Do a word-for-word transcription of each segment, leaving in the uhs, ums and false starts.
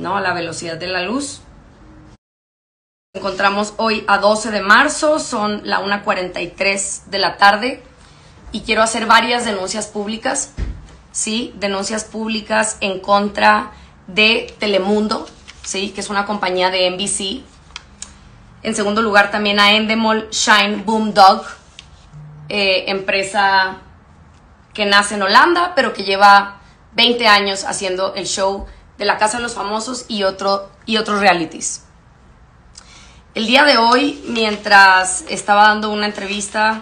¿no? A la velocidad de la luz. Nos encontramos hoy a doce de marzo, son la una cuarenta y tres de la tarde y quiero hacer varias denuncias públicas, ¿sí? Denuncias públicas en contra de Telemundo, ¿sí? Que es una compañía de N B C. En segundo lugar también a Endemol Shine Boom Dog, eh, empresa que nace en Holanda, pero que lleva veinte años haciendo el show de La Casa de los Famosos y, otro, y otros realities. El día de hoy, mientras estaba dando una entrevista,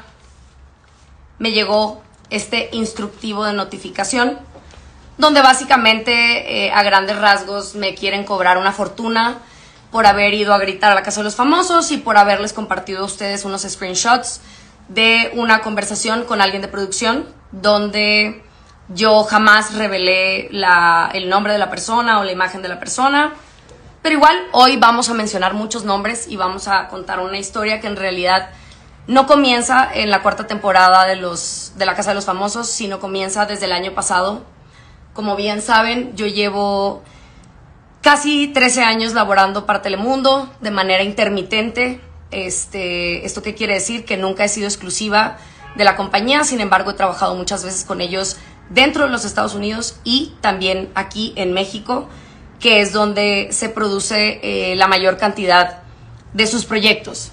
me llegó este instructivo de notificación, donde básicamente, eh, a grandes rasgos, me quieren cobrar una fortuna por haber ido a gritar a La Casa de los Famosos y por haberles compartido a ustedes unos screenshots de una conversación con alguien de producción, donde yo jamás revelé la, el nombre de la persona o la imagen de la persona. Pero igual, hoy vamos a mencionar muchos nombres y vamos a contar una historia que en realidad no comienza en la cuarta temporada de, los, de La Casa de los Famosos, sino comienza desde el año pasado. Como bien saben, yo llevo casi trece años laborando para Telemundo de manera intermitente. Este, ¿Esto qué quiere decir? Que nunca he sido exclusiva de la compañía, sin embargo he trabajado muchas veces con ellos dentro de los Estados Unidos y también aquí en México, que es donde se produce eh, la mayor cantidad de sus proyectos.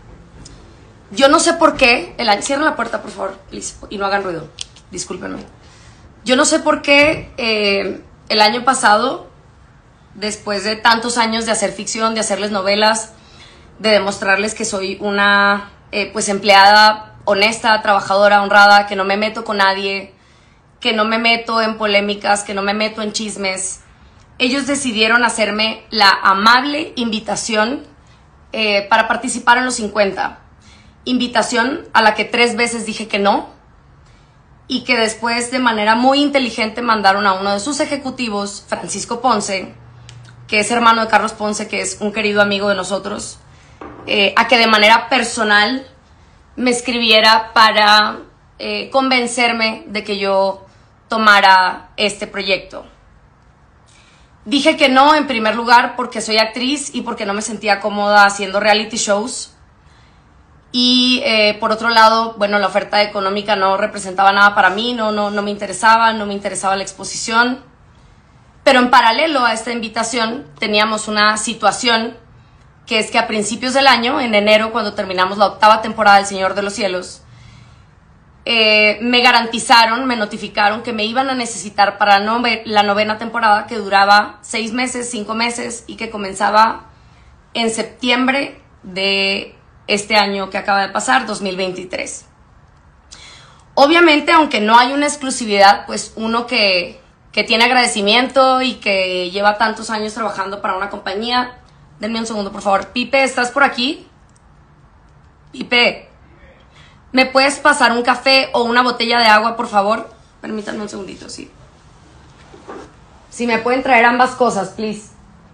Yo no sé por qué, el año, cierren la puerta por favor, please, y no hagan ruido, discúlpenme. Yo no sé por qué eh, el año pasado, después de tantos años de hacer ficción, de hacerles novelas, de demostrarles que soy una eh, pues empleada honesta, trabajadora, honrada, que no me meto con nadie, que no me meto en polémicas, que no me meto en chismes, ellos decidieron hacerme la amable invitación eh, para participar en los cincuenta. Invitación a la que tres veces dije que no y que después de manera muy inteligente mandaron a uno de sus ejecutivos, Francisco Ponce, que es hermano de Carlos Ponce, que es un querido amigo de nosotros, eh, a que de manera personal me escribiera para eh, convencerme de que yo tomara este proyecto. Dije que no, en primer lugar, porque soy actriz y porque no me sentía cómoda haciendo reality shows. Y eh, por otro lado, bueno, la oferta económica no representaba nada para mí, no, no, no me interesaba, no me interesaba la exposición. Pero en paralelo a esta invitación teníamos una situación que es que a principios del año, en enero, cuando terminamos la octava temporada del Señor de los Cielos, eh, me garantizaron, me notificaron que me iban a necesitar para nove- la novena temporada, que duraba seis meses, cinco meses, y que comenzaba en septiembre de este año que acaba de pasar, dos mil veintitrés. Obviamente, aunque no hay una exclusividad, pues uno que, que tiene agradecimiento y que lleva tantos años trabajando para una compañía. Denme un segundo, por favor. Pipe, ¿estás por aquí? Pipe, ¿me puedes pasar un café o una botella de agua, por favor? Permítanme un segundito, sí. Si me pueden traer ambas cosas, please.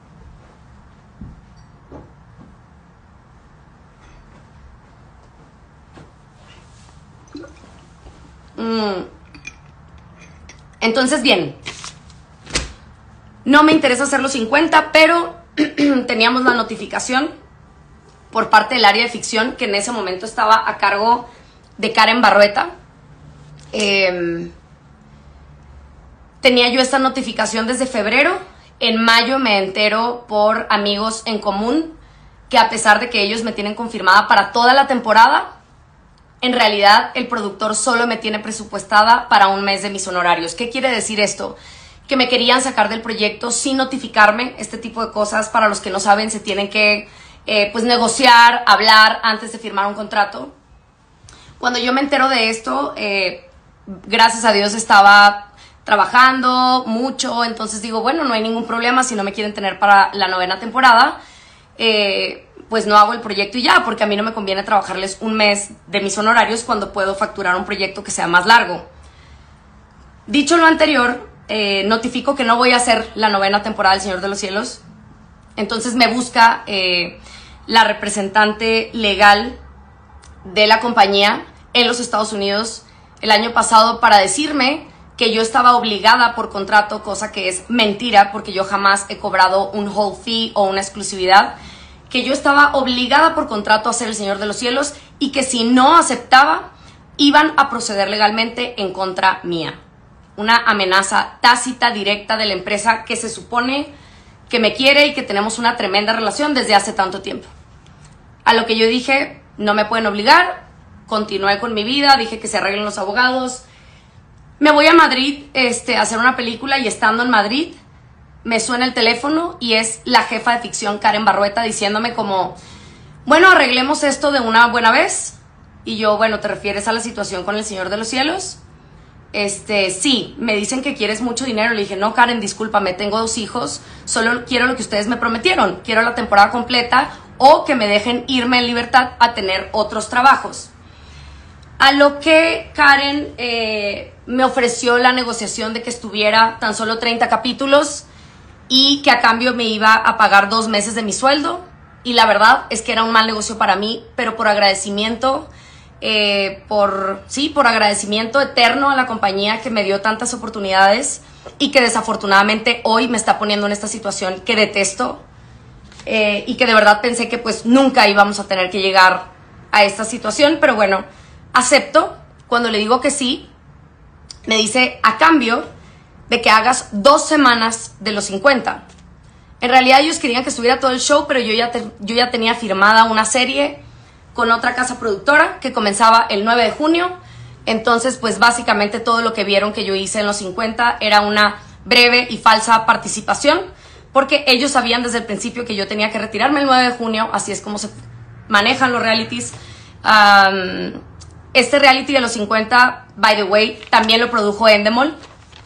Mm. Entonces, bien. No me interesa hacer los cincuenta, pero teníamos la notificación por parte del área de ficción, que en ese momento estaba a cargo de Karen Barrueta. Eh, tenía yo esta notificación desde febrero. En mayo me entero por amigos en común que, a pesar de que ellos me tienen confirmada para toda la temporada, en realidad el productor solo me tiene presupuestada para un mes de mis honorarios. ¿Qué quiere decir esto? Que me querían sacar del proyecto sin notificarme. Este tipo de cosas, para los que no saben, se tienen que eh, pues negociar, hablar antes de firmar un contrato. Cuando yo me entero de esto, eh, gracias a Dios estaba trabajando mucho, entonces digo, bueno, no hay ningún problema. Si no me quieren tener para la novena temporada, eh, pues no hago el proyecto y ya, porque a mí no me conviene trabajarles un mes de mis honorarios cuando puedo facturar un proyecto que sea más largo. Dicho lo anterior, Eh, notifico que no voy a hacer la novena temporada del Señor de los Cielos. Entonces me busca eh, la representante legal de la compañía en los Estados Unidos el año pasado para decirme que yo estaba obligada por contrato, cosa que es mentira porque yo jamás he cobrado un whole fee o una exclusividad, que yo estaba obligada por contrato a ser el Señor de los Cielos y que si no aceptaba, iban a proceder legalmente en contra mía. Una amenaza tácita, directa de la empresa que se supone que me quiere y que tenemos una tremenda relación desde hace tanto tiempo. A lo que yo dije, no me pueden obligar, continué con mi vida, dije que se arreglen los abogados. Me voy a Madrid este, a hacer una película y estando en Madrid me suena el teléfono y es la jefa de ficción Karen Barrueta diciéndome como, bueno, arreglemos esto de una buena vez. Y yo, bueno, ¿te refieres a la situación con el Señor de los Cielos? Este, sí, me dicen que quieres mucho dinero. Le dije, no, Karen, discúlpame, tengo dos hijos, solo quiero lo que ustedes me prometieron. Quiero la temporada completa o que me dejen irme en libertad a tener otros trabajos. A lo que Karen eh, me ofreció la negociación de que estuviera tan solo treinta capítulos y que a cambio me iba a pagar dos meses de mi sueldo. Y la verdad es que era un mal negocio para mí, pero por agradecimiento... Eh, por, sí, por agradecimiento eterno a la compañía que me dio tantas oportunidades y que desafortunadamente hoy me está poniendo en esta situación que detesto eh, y que de verdad pensé que pues nunca íbamos a tener que llegar a esta situación, pero bueno, acepto. Cuando le digo que sí, me dice a cambio de que hagas dos semanas de los cincuenta. En realidad ellos querían que estuviera todo el show, pero yo ya, te, yo ya tenía firmada una serie con otra casa productora que comenzaba el nueve de junio. Entonces, pues básicamente todo lo que vieron que yo hice en los cincuenta era una breve y falsa participación, porque ellos sabían desde el principio que yo tenía que retirarme el nueve de junio, así es como se manejan los realities. Um, este reality de los cincuenta, by the way, también lo produjo Endemol.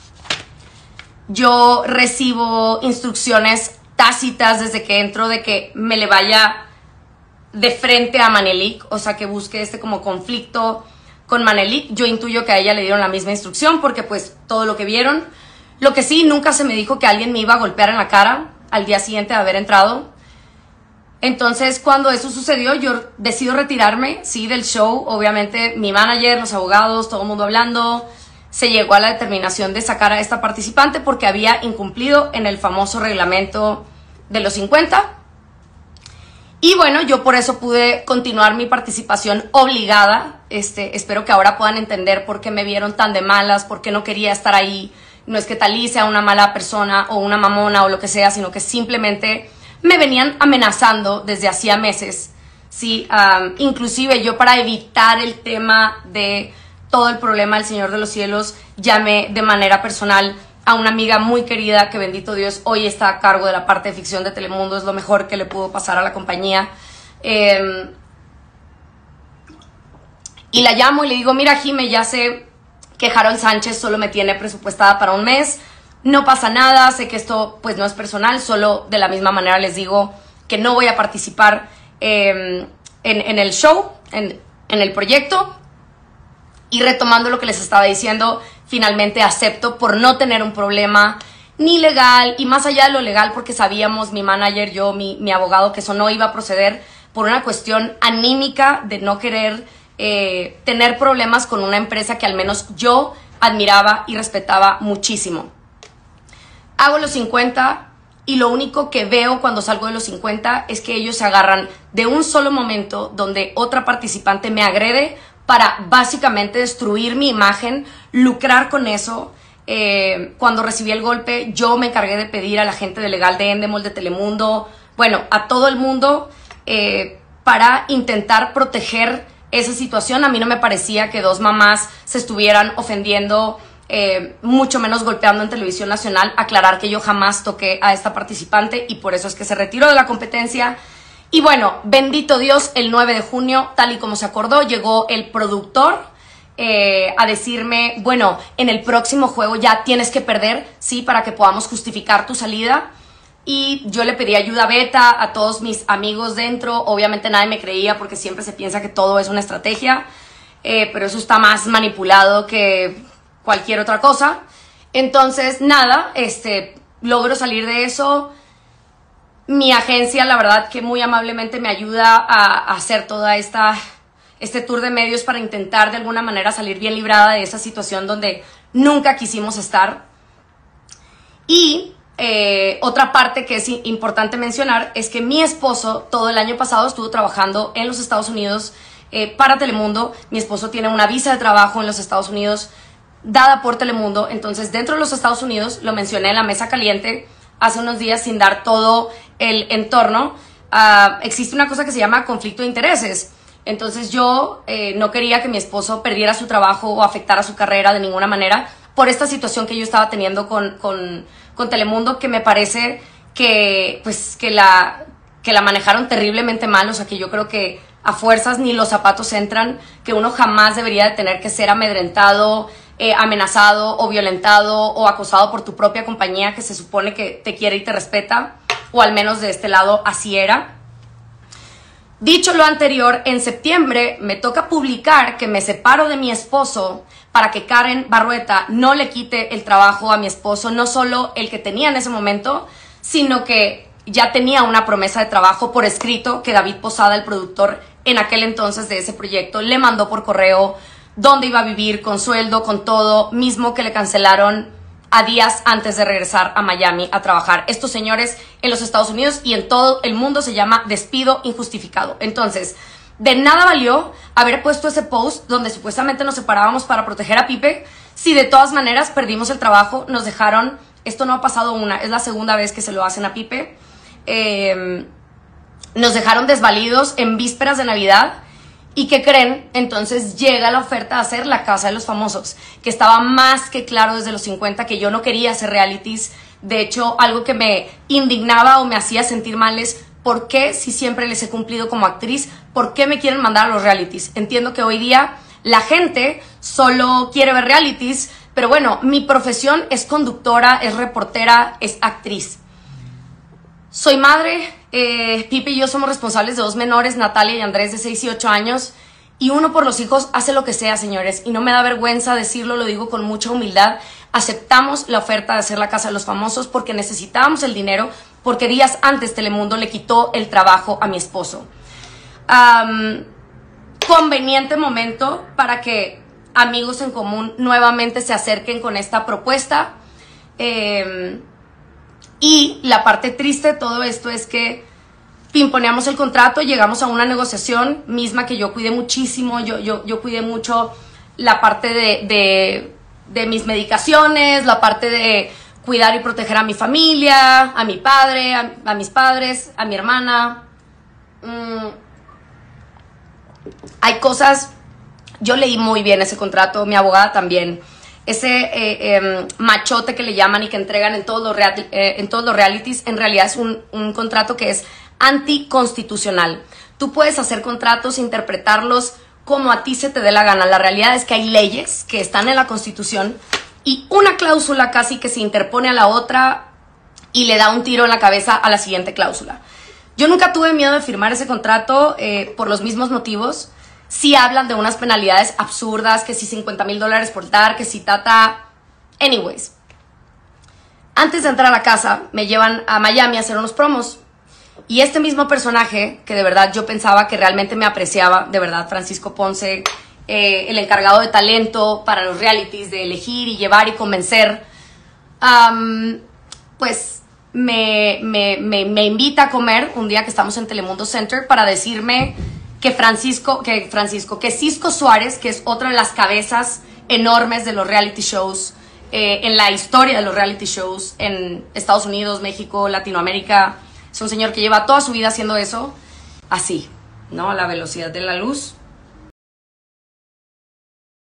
Yo recibo instrucciones tácitas desde que entro de que me le vaya de frente a Manelik, o sea, que busque este como conflicto con Manelik. Yo intuyo que a ella le dieron la misma instrucción porque pues todo lo que vieron. Lo que sí, nunca se me dijo que alguien me iba a golpear en la cara al día siguiente de haber entrado. Entonces, cuando eso sucedió, yo decido retirarme, sí, del show. Obviamente, mi manager, los abogados, todo el mundo hablando, se llegó a la determinación de sacar a esta participante porque había incumplido en el famoso reglamento de los cincuenta. Y bueno, yo por eso pude continuar mi participación obligada. Este, espero que ahora puedan entender por qué me vieron tan de malas, por qué no quería estar ahí. No es que Talí sea una mala persona o una mamona o lo que sea, sino que simplemente me venían amenazando desde hacía meses. Sí, um, inclusive yo para evitar el tema de todo el problema del Señor de los Cielos, llamé de manera personal a una amiga muy querida que, bendito Dios, hoy está a cargo de la parte de ficción de Telemundo. Es lo mejor que le pudo pasar a la compañía. Eh, y la llamo y le digo, mira, Jime, ya sé que Harold Sánchez solo me tiene presupuestada para un mes. No pasa nada, sé que esto pues no es personal, solo de la misma manera les digo que no voy a participar eh, en, en el show, en, en el proyecto. Y retomando lo que les estaba diciendo, finalmente acepto por no tener un problema ni legal y más allá de lo legal, porque sabíamos, mi manager, yo, mi, mi abogado, que eso no iba a proceder por una cuestión anímica de no querer eh, tener problemas con una empresa que al menos yo admiraba y respetaba muchísimo. Hago los cincuenta y lo único que veo cuando salgo de los cincuenta es que ellos se agarran de un solo momento donde otra participante me agrede para básicamente destruir mi imagen, lucrar con eso. Eh, cuando recibí el golpe, yo me encargué de pedir a la gente de legal de Endemol, de Telemundo, bueno, a todo el mundo, eh, para intentar proteger esa situación. A mí no me parecía que dos mamás se estuvieran ofendiendo, eh, mucho menos golpeando en televisión nacional. Aclarar que yo jamás toqué a esta participante y por eso es que se retiró de la competencia. Y bueno, bendito Dios, el nueve de junio, tal y como se acordó, llegó el productor eh, a decirme, bueno, en el próximo juego ya tienes que perder, sí, para que podamos justificar tu salida. Y yo le pedí ayuda a Beta, a todos mis amigos dentro. Obviamente nadie me creía porque siempre se piensa que todo es una estrategia, eh, pero eso está más manipulado que cualquier otra cosa. Entonces, nada, este, logro salir de eso. Mi agencia, la verdad que muy amablemente me ayuda a, a hacer toda esta este tour de medios para intentar de alguna manera salir bien librada de esa situación donde nunca quisimos estar. Y eh, otra parte que es importante mencionar es que mi esposo todo el año pasado estuvo trabajando en los Estados Unidos eh, para Telemundo. Mi esposo tiene una visa de trabajo en los Estados Unidos dada por Telemundo. Entonces, dentro de los Estados Unidos, lo mencioné en la mesa caliente hace unos días sin dar todo el entorno, uh, existe una cosa que se llama conflicto de intereses. Entonces yo eh, no quería que mi esposo perdiera su trabajo o afectara su carrera de ninguna manera por esta situación que yo estaba teniendo con, con, con Telemundo, que me parece que, pues, que, la, que la manejaron terriblemente mal. O sea, que yo creo que a fuerzas ni los zapatos entran, que uno jamás debería de tener que ser amedrentado, eh, amenazado o violentado o acosado por tu propia compañía, que se supone que te quiere y te respeta, o al menos de este lado así era. Dicho lo anterior, en septiembre me toca publicar que me separo de mi esposo para que Karen Barrueta no le quite el trabajo a mi esposo, no solo el que tenía en ese momento, sino que ya tenía una promesa de trabajo por escrito que David Posada, el productor en aquel entonces de ese proyecto, le mandó por correo dónde iba a vivir, con sueldo, con todo, mismo que le cancelaron a días antes de regresar a Miami a trabajar. Estos señores en los Estados Unidos y en todo el mundo se llama despido injustificado. Entonces, de nada valió haber puesto ese post donde supuestamente nos separábamos para proteger a Pipe, si de todas maneras perdimos el trabajo, nos dejaron, esto no ha pasado una, es la segunda vez que se lo hacen a Pipe, eh, nos dejaron desvalidos en vísperas de Navidad. ¿Y qué creen? Entonces llega la oferta de hacer La Casa de los Famosos, que estaba más que claro desde los cincuenta que yo no quería hacer realities. De hecho, algo que me indignaba o me hacía sentir mal es ¿por qué, si siempre les he cumplido como actriz, por qué me quieren mandar a los realities? Entiendo que hoy día la gente solo quiere ver realities, pero bueno, mi profesión es conductora, es reportera, es actriz. Soy madre, eh, Pipe y yo somos responsables de dos menores, Natalia y Andrés, de seis y ocho años, y uno por los hijos hace lo que sea, señores, y no me da vergüenza decirlo, lo digo con mucha humildad. Aceptamos la oferta de hacer La Casa de los Famosos porque necesitábamos el dinero, porque días antes Telemundo le quitó el trabajo a mi esposo. Um, conveniente momento para que amigos en común nuevamente se acerquen con esta propuesta. Eh, Y la parte triste de todo esto es que pimponeamos el contrato, llegamos a una negociación misma que yo cuidé muchísimo, yo, yo, yo cuidé mucho la parte de, de, de mis medicaciones, la parte de cuidar y proteger a mi familia, a mi padre, a, a mis padres, a mi hermana. Mm. Hay cosas, yo leí muy bien ese contrato, mi abogada también. Ese eh, eh, machote que le llaman y que entregan en todos los, real, eh, en todos los realities, en realidad es un, un contrato que es anticonstitucional. Tú puedes hacer contratos, interpretarlos como a ti se te dé la gana. La realidad es que hay leyes que están en la Constitución y una cláusula casi que se interpone a la otra y le da un tiro en la cabeza a la siguiente cláusula. Yo nunca tuve miedo de firmar ese contrato eh, por los mismos motivos. Sí hablan de unas penalidades absurdas, que si cincuenta mil dólares por dar, que si tata... Anyways. Antes de entrar a la casa, me llevan a Miami a hacer unos promos. Y este mismo personaje, que de verdad yo pensaba que realmente me apreciaba, de verdad, Francisco Ponce, eh, el encargado de talento para los realities, de elegir y llevar y convencer, um, pues me, me, me, me invita a comer un día que estamos en Telemundo Center para decirme... que Francisco, que Francisco, que Cisco Suárez, que es otra de las cabezas enormes de los reality shows, eh, en la historia de los reality shows en Estados Unidos, México, Latinoamérica, es un señor que lleva toda su vida haciendo eso, así, ¿no? A la velocidad de la luz.